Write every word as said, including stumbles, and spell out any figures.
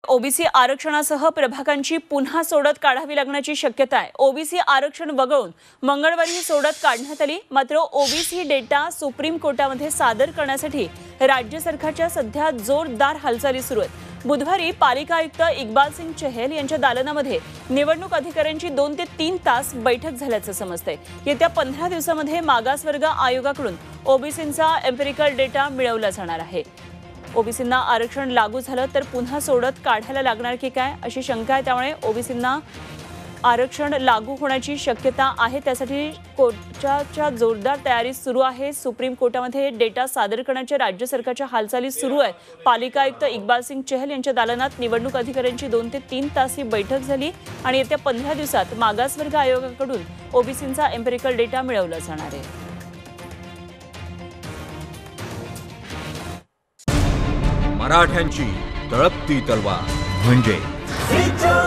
OBC आरक्षणासह प्रभागांची पुन्हा सोडत काढावी लागण्याची शक्यता आहे। ओबीसी आरक्षण वगळून मंगळवारी ही सोडत काढण्यात आली। मात्र ओबीसी डेटा सुप्रीम कोर्टामध्ये सादर करण्यासाठी राज्य सरकारच्या सध्या जोरदार हालचाली सुरू आहेत। बुधवारी पालिका आयुक्त इक्बाल सिंग चहल यांच्या दालनामध्ये निवडणूक अधिकाऱ्यांची दोन ते तीन तास बैठक झाल्याचं समजतंय। येत्या पंधरा दिवसांमध्ये मागासवर्ग आयोगाकडून ओबीसींचा एम्पिरिकल डेटा मिळवला जाणार आहे। ओबीसींना आरक्षण लागू झालं तर पुन्हा सोडत काढायला लागणार की काय अशी शंका आहे। त्यामुळे ओबीसींना आरक्षण लागू होण्याची शक्यता आहे। त्यासाठी कोर्टाच्या जोरदार तयारी सुरू आहे। सुप्रीम कोर्टामध्ये डेटा सादर करण्याच्या राज्य सरकारच्या हालचाली सुरू आहेत। पालिका आयुक्त इक्बाल सिंग चहल यांच्या दालनात निवडणूक अधिकाऱ्यांची दोन ते तीन तास ही बैठक झाली आणि येत्या पंधरा दिवसात मागासवर्ग आयोगाकडून ओबीसींचा एम्पिरिकल डेटा मिळवला जाणार आहे। मराठ्यांची तळपती तलवार म्हणजे